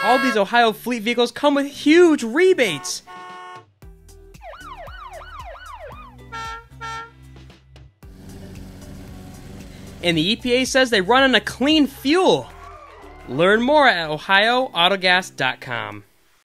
All these Ohio fleet vehicles come with huge rebates. And the EPA says they run on a clean fuel. Learn more at OhioAutogas.com.